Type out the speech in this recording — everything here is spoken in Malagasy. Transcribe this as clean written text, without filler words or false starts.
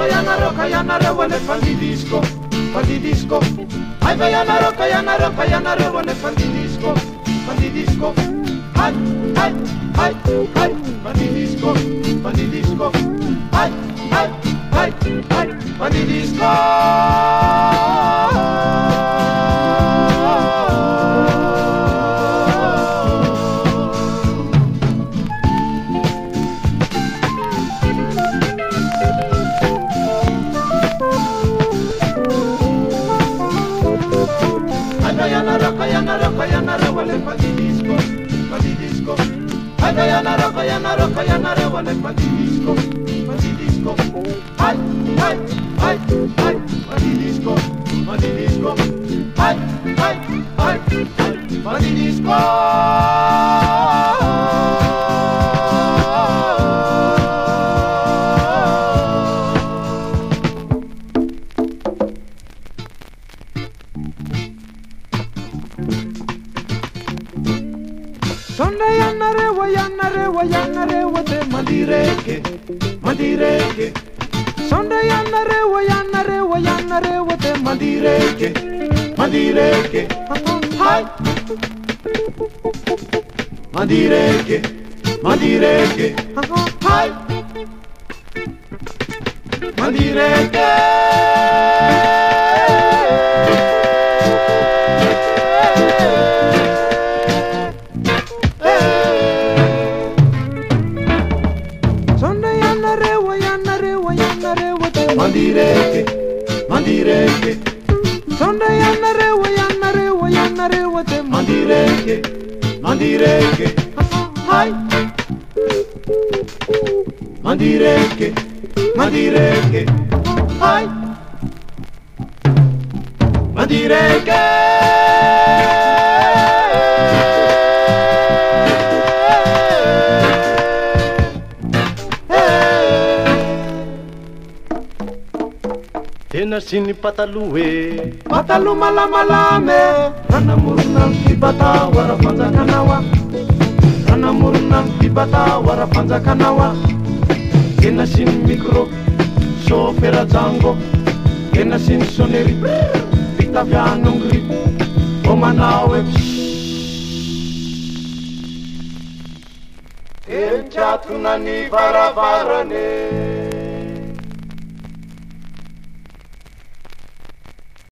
Kayanare wale pandidisco, pandidisco. Ay kayanare wale pandidisco, pandidisco. Ay, ay, ay, ay, pandidisco, pandidisco. Ay, ay, ay, ay, pandidisco. Kayanare wale pandidisco, pandidisco. Ay kayanare wale pandidisco, pandidisco. Ay, ay, ay, ay, pandidisco, pandidisco. Ay, ay, ay, ay, pandidisco. Sonda yanare wa te mandireke, mandireke. Sonda yanare wa te mandireke, mandireke. Hai, mandireke, mandireke. Hai, mandireke. Mandireke, mandireke. Sonda yanare wa te mandireke, mandireke. Hai, mandireke, mandireke. Hai, mandireke. Tena sini patalue, patalu malamalame. Rana murnam Fibata wara panjakanawa, rana murnam Fibata wara panjakanawa. Tena sini mikro, sofera jango. Tena sini soneri, vitavianongri. Omanawe, enchatunani varavarane.